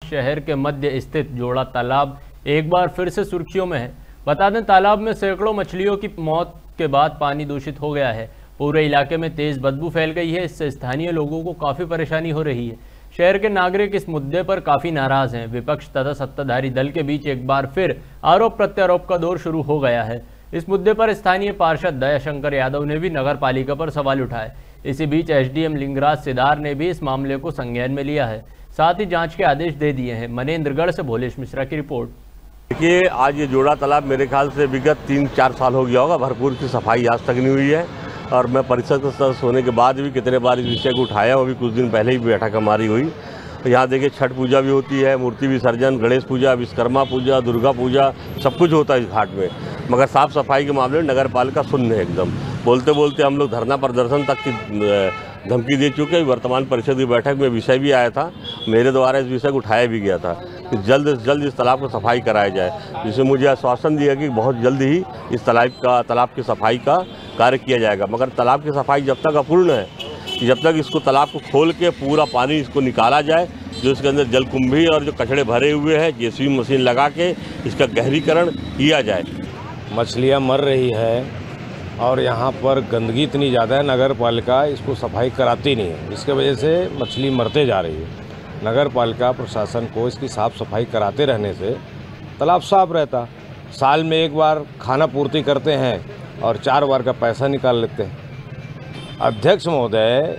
शहर के मध्य स्थित जोड़ा तालाब एक बार फिर से सुर्खियों में है। बता दें, तालाब में सैकड़ों मछलियों की मौत के बाद पानी दूषित हो गया है। पूरे इलाके में तेज बदबू फैल गई है। इससे स्थानीय लोगों को काफी परेशानी हो रही है। शहर के नागरिक इस मुद्दे पर काफी नाराज हैं। विपक्ष तथा सत्ताधारी दल के बीच एक बार फिर आरोप प्रत्यारोप का दौर शुरू हो गया है। इस मुद्दे पर स्थानीय पार्षद दयाशंकर यादव ने भी नगर पालिका पर सवाल उठाए। इसी बीच एसडीएम लिंगराज सिदार ने भी इस मामले को संज्ञान में लिया है, साथ ही जांच के आदेश दे दिए हैं। मनेंद्रगढ़ से भोलेश मिश्रा की रिपोर्ट। देखिए, आज ये जोड़ा तालाब मेरे ख्याल से विगत 3-4 साल हो गया होगा, भरपूर की सफाई आज तक नहीं हुई है। और मैं परिषद के सदस्य होने के बाद भी कितने बार इस विषय को उठाया, वो भी कुछ दिन पहले ही बैठक हमारी हुई। तो यहाँ देखिए, छठ पूजा भी होती है, मूर्ति विसर्जन, गणेश पूजा, विश्वकर्मा पूजा, दुर्गा पूजा, सब कुछ होता है इस घाट में। मगर साफ सफाई के मामले में नगर पालिका शून्य है एकदम। बोलते बोलते हम लोग धरना प्रदर्शन तक की धमकी दे चुके हैं। वर्तमान परिषद की बैठक में विषय भी आया था, मेरे द्वारा इस विषय को उठाया भी गया था कि जल्द से जल्द इस तालाब को सफाई कराया जाए, जिसमें मुझे आश्वासन दिया कि बहुत जल्द ही इस तालाब की सफाई का कार्य किया जाएगा। मगर तालाब की सफाई जब तक अपूर्ण है, जब तक इसको तालाब को खोल के पूरा पानी इसको निकाला जाए, जो इसके अंदर जलकुंभी और जो कचड़े भरे हुए हैं, जेसीबी मशीन लगा के इसका गहरीकरण किया जाए। मछलियाँ मर रही है और यहाँ पर गंदगी इतनी ज़्यादा है, नगर पालिका इसको सफाई कराती नहीं है, जिसके वजह से मछली मरते जा रही है। नगर पालिका प्रशासन को इसकी साफ़ सफाई कराते रहने से तालाब साफ रहता। साल में एक बार खाना पूर्ति करते हैं और 4 बार का पैसा निकाल लेते हैं। अध्यक्ष महोदय,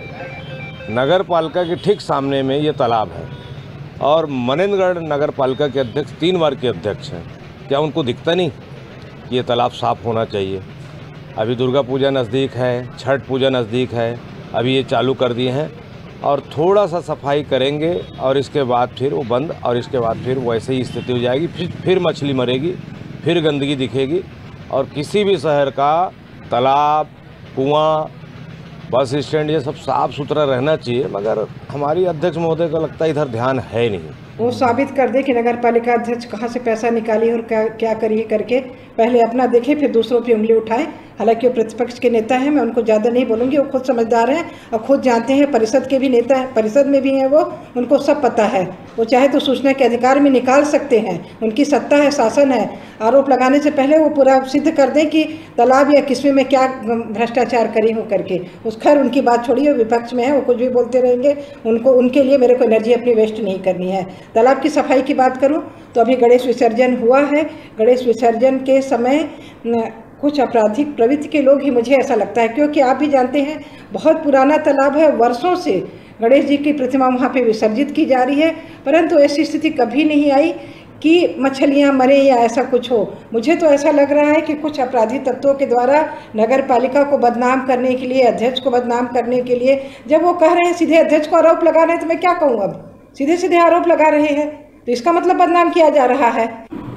नगर पालिका के ठीक सामने में ये तालाब है और मनेंद्रगढ़ नगर पालिका के अध्यक्ष 3 बार के अध्यक्ष हैं। क्या उनको दिखता नहीं कि ये तालाब साफ होना चाहिए? अभी दुर्गा पूजा नज़दीक है, छठ पूजा नज़दीक है, अभी ये चालू कर दिए हैं और थोड़ा सा सफाई करेंगे और इसके बाद फिर वो बंद, और इसके बाद फिर वैसे ही स्थिति हो जाएगी। फिर मछली मरेगी, फिर गंदगी दिखेगी। और किसी भी शहर का तालाब, कुआं, बस स्टैंड, ये सब साफ़ सुथरा रहना चाहिए, मगर हमारी अध्यक्ष महोदय का लगता है इधर ध्यान है नहीं। वो साबित कर दे कि नगर पालिका अध्यक्ष कहाँ से पैसा निकाली और क्या करिए करके पहले अपना देखे, फिर दूसरों पे उंगली उठाए। हालांकि वो प्रतिपक्ष के नेता हैं, मैं उनको ज़्यादा नहीं बोलूँगी, वो खुद समझदार हैं और खुद जानते हैं। परिषद के भी नेता हैं, परिषद में भी हैं वो, उनको सब पता है। वो चाहे तो सूचना के अधिकार में निकाल सकते हैं, उनकी सत्ता है, शासन है। आरोप लगाने से पहले वो पूरा सिद्ध कर दें कि तालाब या किस्में में क्या भ्रष्टाचार करी हो करके। उस खैर उनकी बात छोड़िए, विपक्ष में है, वो कुछ भी बोलते रहेंगे। उनके लिए मेरे को एनर्जी अपनी वेस्ट नहीं करनी है। तालाब की सफाई की बात करूं तो अभी गणेश विसर्जन हुआ है। गणेश विसर्जन के समय कुछ आपराधिक प्रवृत्ति के लोग ही, मुझे ऐसा लगता है, क्योंकि आप भी जानते हैं बहुत पुराना तालाब है, वर्षों से गणेश जी की प्रतिमा वहाँ पे विसर्जित की जा रही है, परंतु ऐसी स्थिति कभी नहीं आई कि मछलियाँ मरे या ऐसा कुछ हो। मुझे तो ऐसा लग रहा है कि कुछ अपराधी तत्वों के द्वारा नगर पालिका को बदनाम करने के लिए, अध्यक्ष को बदनाम करने के लिए, जब वो कह रहे हैं सीधे अध्यक्ष को आरोप लगा रहे हैं, तो मैं क्या कहूँ? अब सीधे सीधे आरोप लगा रहे हैं, तो इसका मतलब बदनाम किया जा रहा है।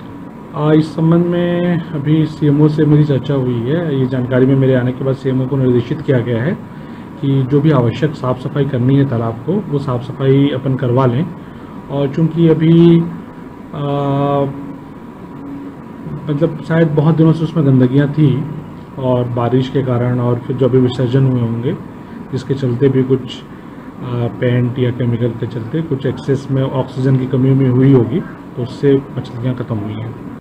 इस संबंध में अभी सीएमओ से मेरी चर्चा हुई है। ये जानकारी में मेरे आने के बाद सीएमओ को निर्देशित किया गया है कि जो भी आवश्यक साफ़ सफाई करनी है तालाब को, वो साफ़ सफाई अपन करवा लें। और चूँकि अभी मतलब शायद बहुत दिनों से उसमें गंदगियाँ थी और बारिश के कारण, और फिर जो अभी विसर्जन हुए होंगे जिसके चलते भी कुछ पेंट या केमिकल के चलते कुछ एक्सेस में ऑक्सीजन की कमी में हुई होगी, तो उससे मछलियाँ ख़त्म हुई हैं।